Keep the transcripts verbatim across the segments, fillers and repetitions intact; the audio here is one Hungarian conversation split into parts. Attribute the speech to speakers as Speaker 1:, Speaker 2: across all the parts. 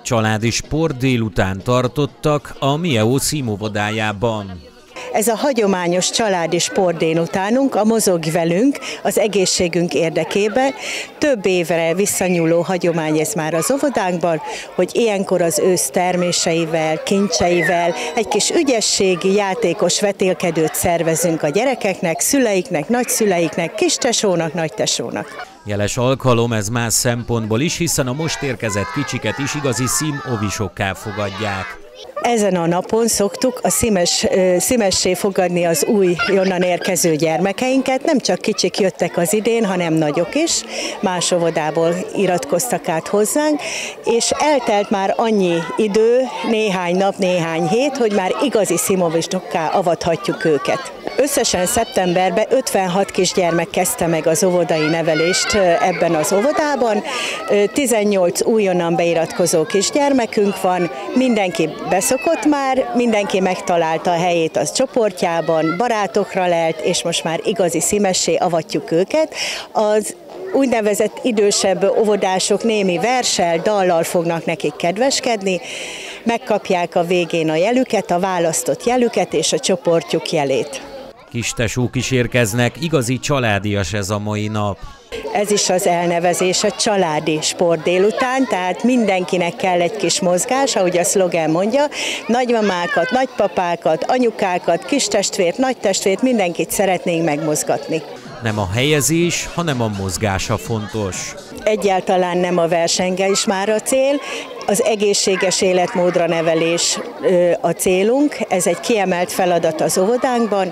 Speaker 1: Családi sport délután tartottak a Mieo színóvodájában.
Speaker 2: Ez a hagyományos családi sport délutánunk, a Mozogj velünk az egészségünk érdekében. Több évre visszanyúló hagyomány ez már az óvodánkban, hogy ilyenkor az ősz terméseivel, kincseivel egy kis ügyességi, játékos vetélkedőt szervezünk a gyerekeknek, szüleiknek, nagyszüleiknek, kistesónak, nagytesónak.
Speaker 1: Jeles alkalom ez más szempontból is, hiszen a most érkezett kicsiket is igazi színovisokká fogadják.
Speaker 2: Ezen a napon szoktuk a szímes, szímessé fogadni az új, onnan érkező gyermekeinket. Nem csak kicsik jöttek az idén, hanem nagyok is. Más óvodából iratkoztak át hozzánk, és eltelt már annyi idő, néhány nap, néhány hét, hogy már igazi színovisokká avathatjuk őket. Összesen szeptemberben ötvenhat kisgyermek kezdte meg az óvodai nevelést ebben az óvodában. tizennyolc újonnan beiratkozó kisgyermekünk van, mindenki beszokott már, mindenki megtalálta a helyét az csoportjában, barátokra lelt, és most már igazi szímessé avatjuk őket. Az úgynevezett idősebb óvodások némi verssel, dallal fognak nekik kedveskedni, megkapják a végén a jelüket, a választott jelüket és a csoportjuk jelét.
Speaker 1: Kistesók is érkeznek, igazi családias ez a mai nap.
Speaker 2: Ez is az elnevezés, a családi sport délután, tehát mindenkinek kell egy kis mozgás, ahogy a szlogen mondja, nagymamákat, nagypapákat, anyukákat, kistestvért, nagytestvért, mindenkit szeretnénk megmozgatni.
Speaker 1: Nem a helyezés, hanem a mozgása fontos.
Speaker 2: Egyáltalán nem a versengés már a cél, az egészséges életmódra nevelés a célunk, ez egy kiemelt feladat az óvodánkban,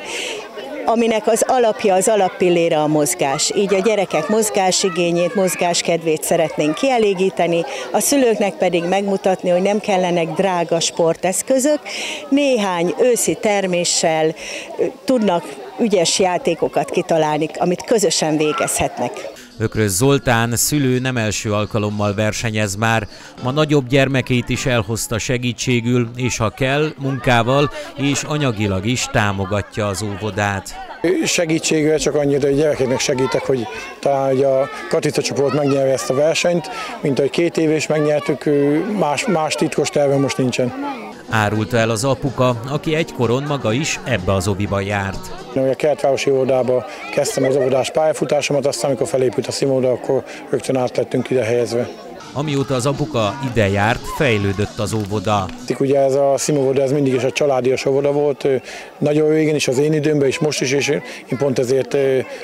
Speaker 2: aminek az alapja, az alappillére a mozgás. Így a gyerekek mozgásigényét, mozgáskedvét szeretnénk kielégíteni, a szülőknek pedig megmutatni, hogy nem kellenek drága sporteszközök, néhány őszi terméssel tudnak ügyes játékokat kitalálni, amit közösen végezhetnek.
Speaker 1: Ökrös Zoltán szülő nem első alkalommal versenyez már, ma nagyobb gyermekét is elhozta segítségül, és ha kell, munkával és anyagilag is támogatja az óvodát.
Speaker 3: Segítségül csak annyit, hogy gyerekeknek segítek, hogy talán hogy a Katica csoport megnyerje ezt a versenyt, mint ahogy két év is megnyertük, más, más titkos terve most nincsen.
Speaker 1: Árulta el az apuka, aki egykoron maga is ebbe az óviba járt.
Speaker 3: A kertvárosi óvodába kezdtem az óvodás pályafutásomat, aztán amikor felépült a színóvoda, akkor rögtön át lettünk ide helyezve.
Speaker 1: Amióta az apuka ide járt, fejlődött az óvoda.
Speaker 3: Ugye ez a színóvoda, ez mindig is a családias óvoda volt, nagyon régen is, az én időmben is, most is, és én pont ezért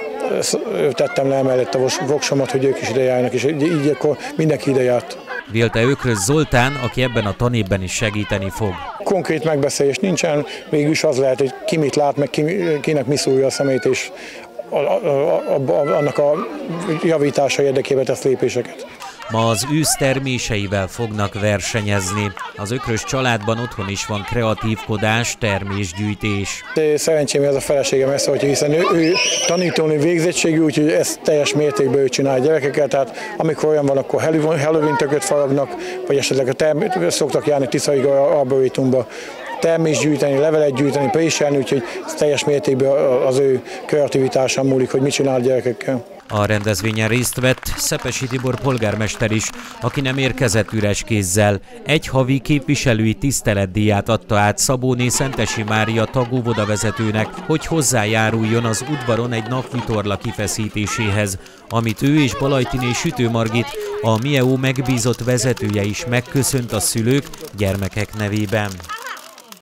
Speaker 3: tettem le emellett a voksomat, hogy ők is ide járnak, és így akkor mindenki ide járt.
Speaker 1: Vélte Ökrös Zoltán, aki ebben a tanévben is segíteni fog.
Speaker 3: Konkrét megbeszélés nincsen, végülis az lehet, hogy ki mit lát, meg ki, kinek mi szúrja a szemét, és a, a, a, annak a javítása érdekében tesz lépéseket.
Speaker 1: Ma az ősz terméseivel fognak versenyezni. Az Ökrös családban otthon is van kreatívkodás, termésgyűjtés.
Speaker 3: Szerencsém ez a feleségem ezt, hogy hiszen ő, ő tanítónő végzettségű, úgyhogy ezt teljes mértékben ő csinál a gyerekeket. Tehát amikor olyan van, akkor Halloween tököt faragnak, vagy esetleg a term- szoktak járni Tiszai Arborétumba, termést gyűjteni, levelet gyűjteni, préselni, úgyhogy ez teljes mértékben az ő kreativitásán múlik, hogy mit csinál a gyerekekkel.
Speaker 1: A rendezvényen részt vett Szepesi Tibor polgármester is, aki nem érkezett üres kézzel. Egy havi képviselői tiszteletdíját adta át Szabóné Szentesi Mária tagóvoda vezetőnek, hogy hozzájáruljon az udvaron egy napvitorla kifeszítéséhez, amit ő és Balajtiné Sütő Margit, a Mieo megbízott vezetője is megköszönt a szülők, gyermekek nevében.